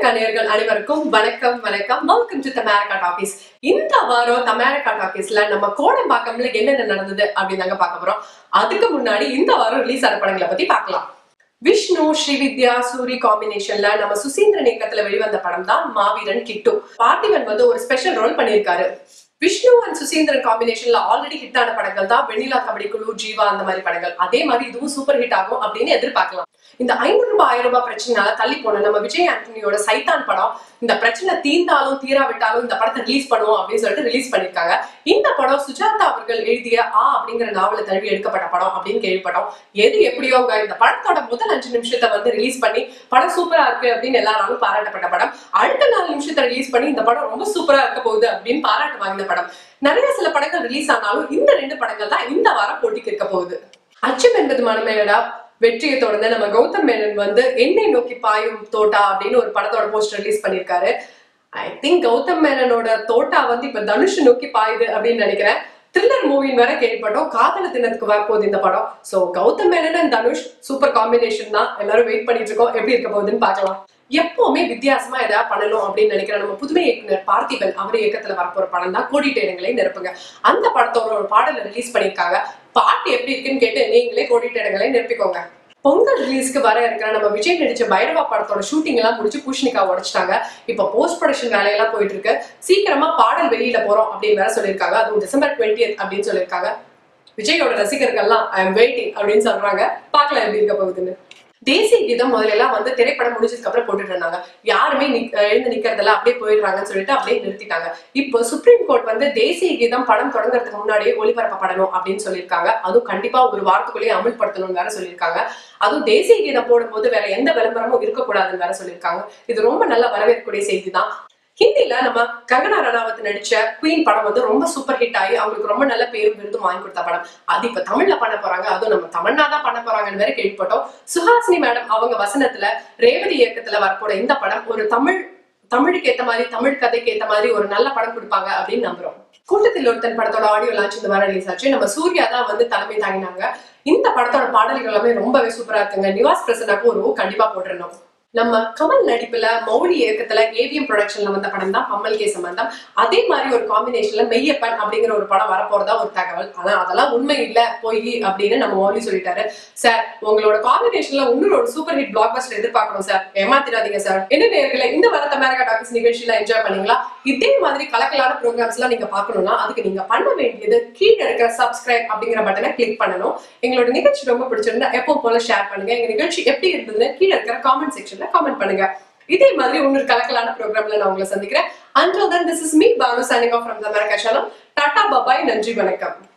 நேயர்கள் அனைவருக்கும் வணக்கம். Welcome to Tamerica Talkies. இந்த வாரம் Tamerica Talkiesல நம்ம கோடம்பாக்கம்ல என்னென்ன நடந்தது அப்படிதாங்க பார்க்க போறோம். அதுக்கு முன்னாடி இந்த வாரம் ரிலீஸ் ஆன படங்களை பத்தி பார்க்கலாம். விஷ்ணு ஸ்ரீவித்யா சூரி காம்பினேஷன்ல நம்ம சுசீந்திரன் இயக்கத்துல வெளிவந்த படம் தான் மாவீரன் கிட்டு. பார்த்திபன் ஒரு ஸ்பெஷல் ரோல் பண்ணியிருக்காரு. விஷ்ணு அண்ட் சுசீந்திரன் காம்பினேஷன்ல ஆல்ரெடி ஹிட் ஆன படங்கள் தான் வெண்ணிலா கபடி குழு, ஜீவா அந்த மாதிரி படங்கள். அதே மாதிரி இதுவும் சூப்பர் ஹிட் ஆகும் அப்படின்னு எதிர்பார்க்கலாம். இந்த 500 ரூபாய் 1000 ரூபாய் பிரச்சனையால தள்ளி போன நம்ம விஜய் ஆண்டனியோட சைத்தான் படம் இந்த பிரச்சனை தீர்ந்தாலும் தீராவிட்டாலும் இந்த படத்தை ரிலீஸ் பண்ணுவோம் அப்படின்னு சொல்லிட்டு ரிலீஸ் பண்ணிருக்காங்க. இந்த படம் சுஜாதா அவர்கள் எழுதிய அப்படிங்கிற நாவலை தழுவி எடுக்கப்பட்ட படம் அப்படின்னு கேள்விப்பட்டோம். எது எப்படியோங்க இந்த படத்தோட முதல் 5 நிமிஷத்தை ரிலீஸ் பண்ணி படம் சூப்பரா இருக்கு அப்படின்னு எல்லாராலும் பாராட்டப்பட்ட படம். அடுத்த 4 நிமிஷத்தை ரிலீஸ் பண்ணி இந்த படம் ரொம்ப சூப்பரா இருக்க போகுது அப்படின்னு பாராட்டு வாங்கின படம். நிறைய சில படங்கள் ரிலீஸ் ஆனாலும் இந்த 2 படங்கள் தான் இந்த வாரம் போட்டிக்கு இருக்க போகுது. அச்சம் என்பது மனமேடா வெற்றியை தொடர்ந்து நம்ம கௌதம் மேனன் என்னை நோக்கி பாயும் தோட்டா அப்படின்னு ஒரு படத்தோட போஸ்டர் ரிலீஸ் பண்ணிருக்காரு. ஐ திங்க் கௌதம் மேனனோட தோட்டா இப்ப தனுஷ் நோக்கி பாயுது அப்படின்னு நினைக்கிறேன். த்ரில்லர் மூவின்னு வேற கேள்விப்பட்டோம். காதல தினத்துக்கு வரப்போகுது இந்த படம். So Gautham Menon and Dhanush super combination தான். எல்லாரும் வெயிட் பண்ணிட்டு இருக்கோம் எப்படி இருக்க போகுதுன்னு பாக்கலாம். எப்பவுமே வித்தியாசமா ஏதாவது பண்ணணும் அப்படின்னு நினைக்கிற நம்ம புதுமை இயக்குனர் பார்த்திபன் அவர் இயக்கத்துல வரப்போற படம் தான் கோடிட்ட இடங்களை நிரப்புங்க. அந்த படத்தோட ஒரு பாடலை ரிலீஸ் பண்ணிருக்காங்க. பாட்டு எப்படி இருக்குன்னு கேட்டு நீங்களே கோடிட்ட இடங்களை நிரப்பிக்கோங்க. பொங்கல் ரிலீஸ்க்கு வர இருக்கிற நம்ம விஜய் நடிச்ச பைரவா படத்தோட ஷூட்டிங் எல்லாம் முடிச்சு பூஷணிக்கா உடைச்சிட்டாங்க. இப்ப போஸ்ட் ப்ரொடக்ஷன் வேலையெல்லாம் போயிட்டு இருக்கு. சீக்கிரமா பாடல் வெளியில போறோம் அப்படின்னு வேற சொல்லியிருக்காங்க. அதுவும் December 20th அப்படின்னு சொல்லியிருக்காங்க. விஜயோட ரசிகர்கள்லாம் ஐ எம் வெயிட்டிங் அப்படின்னு சொல்றாங்க. பார்க்கலாம் எப்படி இருக்க போகுதுன்னு. தேசிய கீதம் முதல்ல எல்லாம் திரைப்படம் முடிஞ்சதுக்கு அப்புறம் போட்டுட்டு இருந்தாங்க. யாருமே எழுந்து நிக்கிறதெல்லாம் அப்படியே போயிடுறாங்கன்னு சொல்லிட்டு அப்படியே நிறுத்திட்டாங்க. இப்போ சுப்ரீம் கோர்ட் தேசிய கீதம் படம் தொடங்குறதுக்கு முன்னாடியே ஒளிபரப்பப்படணும் அப்படின்னு சொல்லியிருக்காங்க. அதுவும் கண்டிப்பா ஒரு வாரத்துக்குள்ளேயே அமல்படுத்தணும்னு வேற சொல்லியிருக்காங்க. அதுவும் தேசிய கீதம் போடும்போது வேற எந்த விளம்பரமும் இருக்கக்கூடாதுன்னு வேற சொல்லியிருக்காங்க. இது ரொம்ப நல்ல வரவேற்கக்கூடிய செய்தி தான். ஹிந்தில நம்ம கங்கனா ரனாவத் நடிச்ச குயின் படம் ரொம்ப சூப்பர் ஹிட் ஆகி அவங்களுக்கு ரொம்ப நல்ல பேரும் விருதும் வாங்கி கொடுத்த படம். அது இப்ப தமிழ்ல பண்ண போறாங்க. அதுவும் நம்ம தமிழ்னா தான் பண்ண போறாங்கன்னு வேற கேள்விப்பட்டோம். சுஹாசினி மேடம் அவங்க வசனத்துல ரேவதி இயக்கத்துல வரப்போற இந்த படம் ஒரு தமிழுக்கு ஏத்த மாதிரி தமிழ் கதைக்கு ஏத்த மாதிரி ஒரு நல்ல படம் கொடுப்பாங்க அப்படின்னு நம்புறோம். கூட்டத்தில் ஒருத்தன் படத்தோட ஆடியோ லான்ச் இந்த வாரம் ரிலீஸ் ஆச்சு. நம்ம சூர்யா தான் தலைமை தாங்கினாங்க. இந்த படத்தோட பாடல்கள் எல்லாமே ரொம்பவே சூப்பரா இருக்குங்க. நிவாஸ் பிரசன்னாக்கு ஒரு கண்டிப்பா போட்டுருந்தோம். நம்ம கமல் நடிப்புல மௌலி இயக்கத்துல ஏவிஎம் ப்ரொடக்ஷன்ல வந்த படம் தான் பம்மல் கே சம்பந்தம். அதே மாதிரி ஒரு காம்பினேஷன்ல மெய்யப்பன் அப்படிங்கிற ஒரு படம் வரப்போறதா ஒரு தகவல். ஆனா அதெல்லாம் உண்மை இல்ல பொய் அப்படின்னு நம்ம மௌலி சொல்லிட்டாரு. சார் உங்களோட காம்பினேஷன்ல இன்னொரு ஒரு சூப்பர் ஹிட் பிளாக் பஸ்டர் எதிர்பார்க்கணும் சார், ஏமாத்திராதீங்க சார். என்ன நேயர்களே, இந்த வார Tamerica Talkies நிகழ்ச்சியில என்ஜாய் பண்ணீங்களா? இதே மாதிரி கலக்கலான ப்ரோக்ராம்ஸ் எல்லாம் நீங்க பாக்கணும்னா அதுக்கு நீங்க பண்ண வேண்டியது கீழே இருக்கிற சப்ஸ்கிரைப் அப்படிங்கிற பட்டனை கிளிக் பண்ணணும். எங்களோட நிகழ்ச்சி ரொம்ப பிடிச்சிருந்தா எப்போ போல ஷேர் பண்ணுங்க. எங்க நிகழ்ச்சி எப்படி இருந்ததுன்னு கீழே இருக்கிற காமெண்ட் செக்ஷன் கமெண்ட் பண்ணுங்க. இதே மாதிரி இன்னொரு கலக்கலான ப்ரோக்ராம்ல நான் உங்களை சந்திக்கிறேன். Until then, this is me, Banu, signing off from Tamerica channel. Tata, bye bye, நன்றி, வணக்கம்.